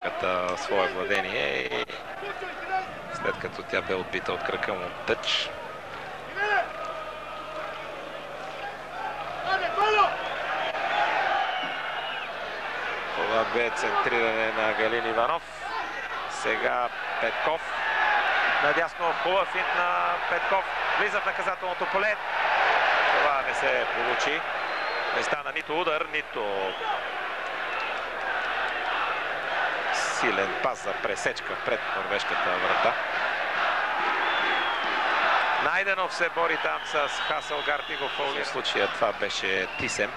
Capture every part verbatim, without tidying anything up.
като свое владение и след като тя бе отбита от крака му тъч. Това бе центриране на Галин Иванов. Сега Петков. Надясно хубав финт на Петков. Влиза в наказателното поле. Това не се получи. Не стана нито удар, нито силен пас за пресечка пред норвежката врата. Найденов се бори там с Хасългард и го фаули. В случая това беше Тисем.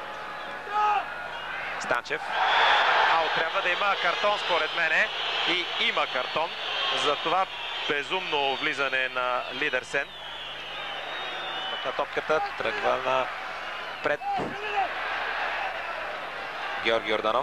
Станчев. Ау, трябва да има картон според мене. И има картон. За това безумно влизане на Лидерсен. На топката тръгва на пред Георги Йорданов.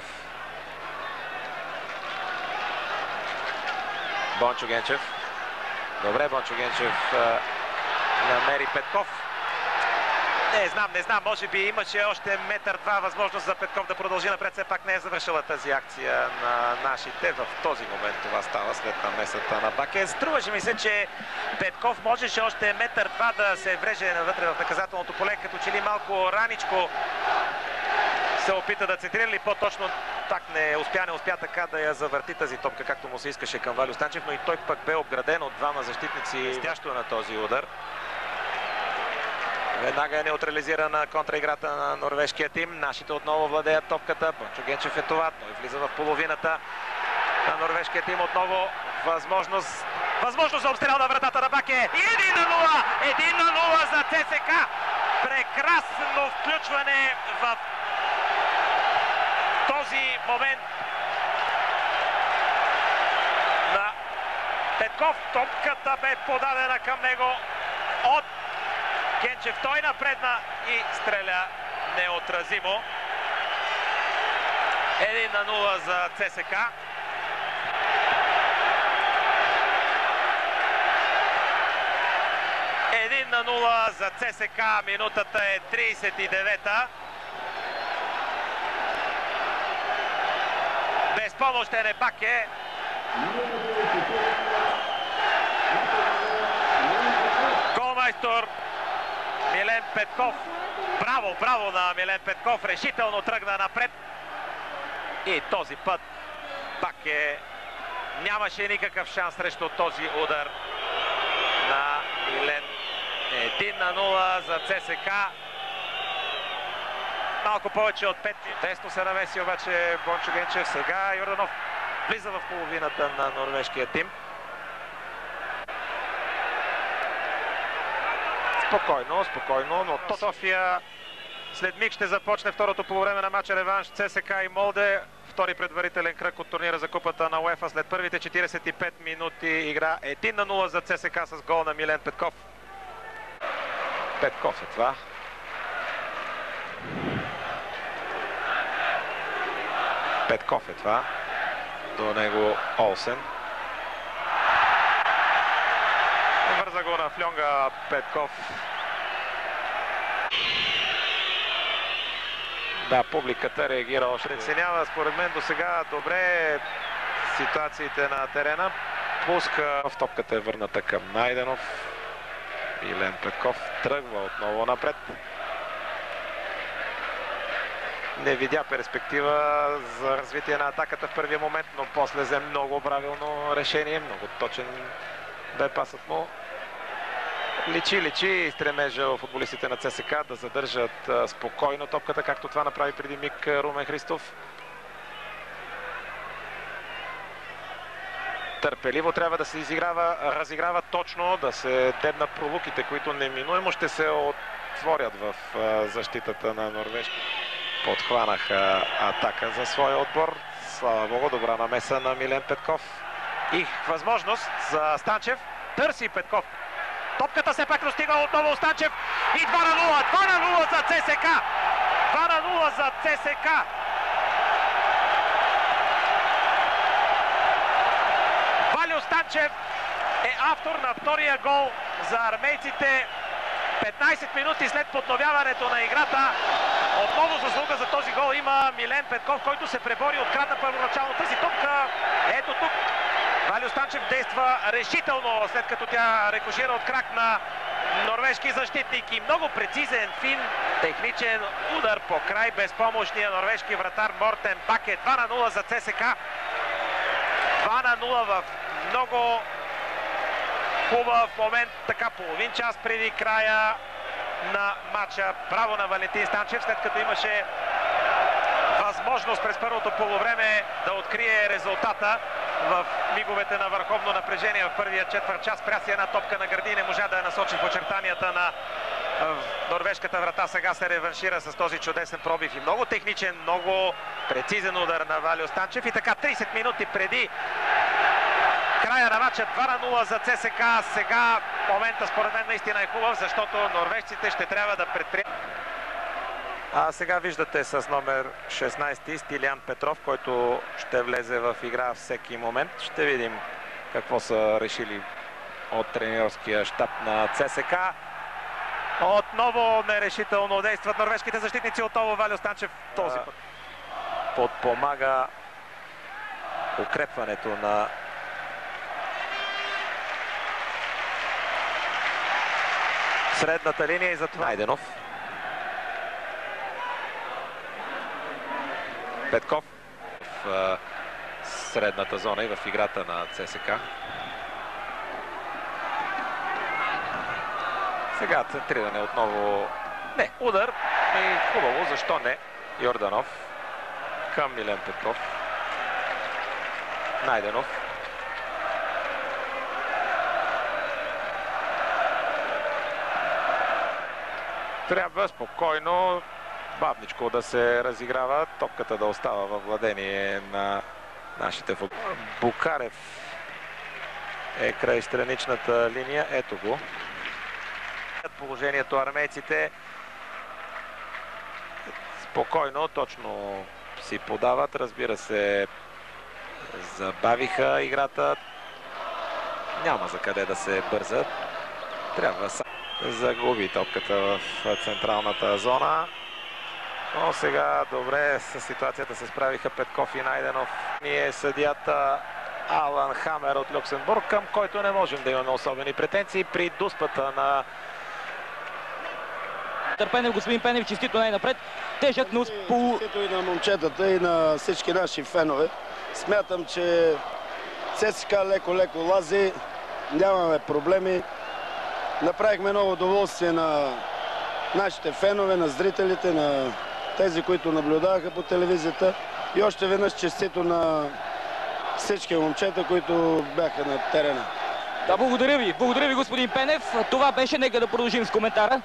Бончо Генчев. Добре, Бончо Генчев а, намери Петков. Не знам, не знам, може би имаше още метър-два възможност за Петков да продължи напред. Все пак не е завършила тази акция на нашите. В този момент това става след намесата на Баке. Струваше ми се, че Петков можеше още метър-два да се вреже навътре в наказателното поле, като че ли малко раничко се опита да центрира, или по-точно так не успя, не успя така да я завърти тази топка, както му се искаше към Валю Станчев, но и той пък бе обграден от двама защитници, стящо на този удар. Веднага е неутрализирана контраиграта на норвежкия тим. Нашите отново владеят топката. Бончо Генчев е това. Той влиза в половината на норвежкия тим. Отново възможност, възможност за обстрел на вратата на Баке. И един на нула! един на нула за ЦСКА! Прекрасно включване в този момент на Петков. Топката бе подадена към него от Генчев. Той напредна и стреля неотразимо. един на нула за ЦСКА. един на нула за ЦСКА. Минутата е тридесет и девета. Безпомощен е Баке. Голмайстор Милен Петков. Браво, браво на Милен Петков. Решително тръгна напред. И този път Баке нямаше никакъв шанс срещу този удар на Милен. един на нула за ЦСКА. Малко повече от пет. Тесно се намеси обаче Бончо Генчев. Сега Йорданов влиза в половината на норвежкия тим. Спокойно, спокойно, но то София след миг ще започне второто полувреме на матча реванш ЦСКА и Молде. Втори предварителен кръг от турнира за купата на УЕФА. След първите четиридесет и пет минути игра един на нула за ЦСКА с гол на Милен Петков. Петков е това. Петков е това. До него Олсен. Върза го на флюнга Петков. Да, публиката реагира още. Преценява според мен до сега добре ситуациите на терена. Пуска в топката е върната към Найденов. Милен Петков тръгва отново напред. Не видя перспектива за развитие на атаката в първия момент, но после взе много правилно решение, много точен бе пасът му. Личи, личи стремежа футболистите на ЦСКА да задържат спокойно топката, както това направи преди миг Румен Христов. Търпеливо трябва да се изиграва, разиграва точно, да се дебнат пролуките, които неминуемо ще се отворят в защитата на норвежки. Подхванаха атака за своя отбор. Слава Богу, добра намеса на Милен Петков. И възможност за Станчев. Търси Петков. Топката се пак достига отново Станчев. И два на нула. два на нула за ЦСКА. два на нула за ЦСКА. Валю Станчев е автор на втория гол за армейците. петнайсет минути след подновяването на играта. Отново заслуга за този гол има Милен Петков, който се пребори, открадна първоначално тази топка. Ето тук Валио Станчев действа решително, след като тя рикошира от крак на норвежки защитник и много прецизен, фин, техничен удар по край безпомощния норвежки вратар Мортен Баке. два на нула за ЦСКА. два на нула в много хубав момент, така половин час преди края на матча. Браво на Валентин Станчев, след като имаше възможност през първото полувреме да открие резултата в миговете на върховно напрежение в първия четвърт час. Спря си една топка на гърди и не можа да я насочи в очертанията на норвежката врата. Сега се реваншира с този чудесен пробив и много техничен, много прецизен удар на Валио Станчев. И така трийсет минути преди края на матча, два на нула за ЦСКА. Сега момента според мен наистина е хубав, защото норвежците ще трябва да предприемат. А сега виждате с номер шестнайсет Стилиян Петров, който ще влезе в игра всеки момент. Ще видим какво са решили от тренерския щаб на ЦСКА. Отново нерешително действат норвежките защитници. Отново Валио Станчев този път подпомага укрепването на средната линия и затова Найденов. Петков в средната зона и в играта на ЦСКА. Сега центриране отново. Не, удар. И хубаво, защо не? Йорданов към Милен Петков. Найденов. Трябва спокойно, бавничко да се разиграва, топката да остава във владение на нашите футболисти. Букарев е край страничната линия. Ето го. Положението армейците спокойно, точно си подават. Разбира се, забавиха играта. Няма за къде да се бързат. Трябва само загуби топката в централната зона. Но сега добре с ситуацията се справиха Петков и Найденов. Ние съдията Алан Хамер от Люксембург, към който не можем да имаме особени претенции при дуспата на Пенев. Господин Пенев, честито най-напред. Тежък, но по... Честито и на момчетата, и на всички наши фенове. Смятам, че ЦСКА леко-леко лази, нямаме проблеми. Направихме много удоволствие на нашите фенове, на зрителите, на тези, които наблюдаваха по телевизията. И още веднъж честито на всички момчета, които бяха на терена. Да, благодаря ви. Благодаря ви, господин Пенев. Това беше. Нека да продължим с коментара.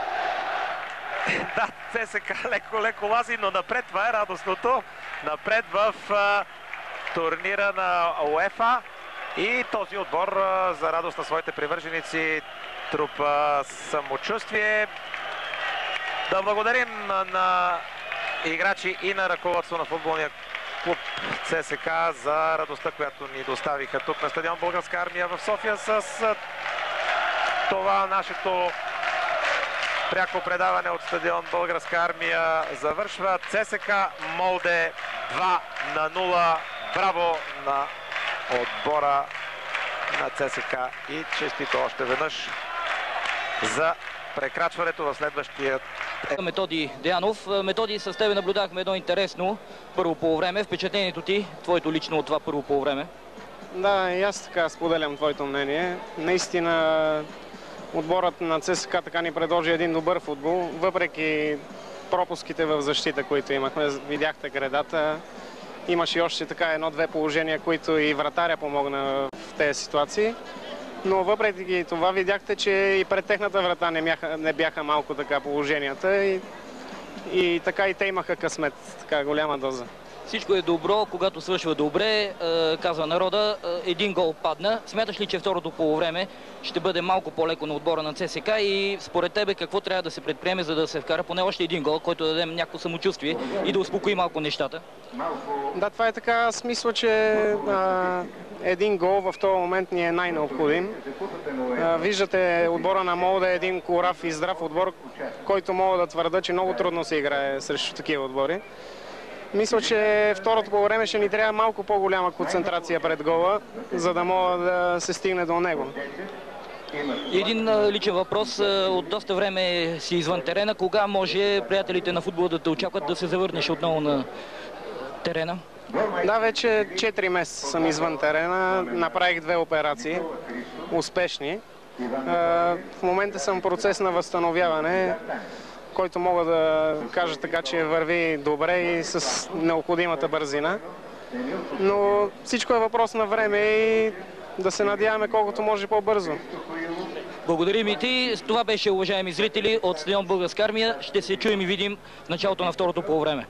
Да, ЦСКА леко-леко лази, но напред това е радостното. Напред в а, турнира на УЕФА и този отбор а, за радост на своите привърженици трупа самочувствие. Да благодарим на, на играчи и на ръководство на футболния клуб ЦСКА за радостта, която ни доставиха тук на стадион Българска армия в София. С а, това нашето пряко предаване от стадион Българска армия завършва. ЦСКА Молде два на нула. Браво на отбора на ЦСКА и честито още веднъж за прекрачването в следващия. Методи Деянов. Методи, с тебе наблюдахме едно интересно първо полувреме. Впечатлението ти, твоето лично от това първо полувреме? Да, и аз така споделям твоето мнение. Наистина отборът на ЦСКА така ни предложи един добър футбол, въпреки пропуските в защита, които имахме. Видяхте гредата. Имаше и още така едно-две положения, които и вратаря помогна в тези ситуации. Но въпреки това видяхте, че и пред техната врата не бяха, не бяха малко така положенията. И, и така и те имаха късмет, така голяма доза. Всичко е добро, когато свършва добре, казва народа. Един гол падна. Смяташ ли, че второто полувреме ще бъде малко по-леко на отбора на ЦСКА и според тебе какво трябва да се предприеме, за да се вкара поне още един гол, който да даде някакво самочувствие и да успокои малко нещата? Да, това е така. Аз мисля, че а, един гол в този момент ни е най-необходим. Виждате, отбора на Молда е един корав и здрав отбор, който мога да твърда, че много трудно се играе срещу такива отбори. Мисля, че второто по време ще ни трябва малко по-голяма концентрация пред гола, за да мога да се стигне до него. Един личен въпрос. От доста време си извън терена. Кога може приятелите на футбола да те очакват да се завърнеш отново на терена? Да, вече четири месеца съм извън терена. Направих две операции. Успешни. В момента съм в процес на възстановяване, който мога да кажа така, че върви добре и с необходимата бързина. Но всичко е въпрос на време и да се надяваме колкото може по-бързо. Благодарим и ти. Това беше, уважаеми зрители, от стадион Българска армия. Ще се чуем и видим в началото на второто полувреме.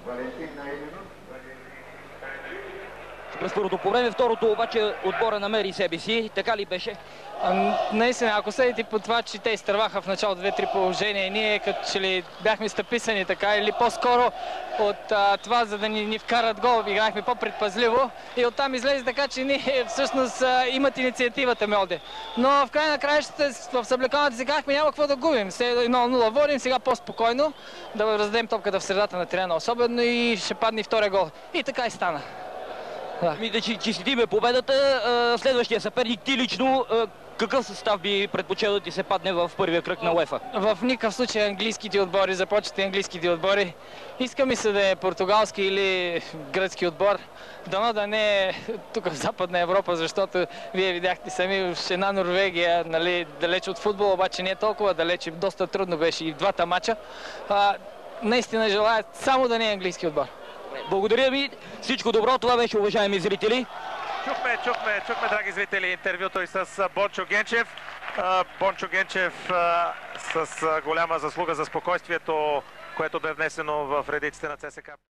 През първото по време, второто обаче отбора намери себе си. Така ли беше? А, наистина, ако съдите по това, че те изтърваха в начало две-три положения, ние като че ли бяхме стъписани така, или по-скоро от а, това, за да ни, ни вкарат гол, играхме по-предпазливо и оттам излезе така, че ние всъщност а, имат инициативата Мелде. Но в край на краищата в съблекалната си казахме, няма какво да губим. едно нула водим, сега по-спокойно да раздадем топката в средата на терена особено и ще падне втория гол. И така и стана. Да. Ми да честитиме победата. Следващия съперник, ти лично какъв състав би предпочел да ти се падне в първия кръг на УЕФА? В никакъв случай английските отбори, започвате английските отбори. Иска ми се да е португалски или гръцки отбор. Дано да не е тук в Западна Европа, защото вие видяхте сами в една Норвегия, нали, далеч от футбола, обаче не е толкова далеч, доста трудно беше и в двата мача. А, наистина желая само да не е английски отбор. Благодаря ви. Всичко добро. Това беше, уважаеми зрители. Чухме, чухме, чухме, драги зрители, интервюто и с Бончо Генчев. Бончо Генчев с голяма заслуга за спокойствието, което бе внесено в редиците на ЦСКА.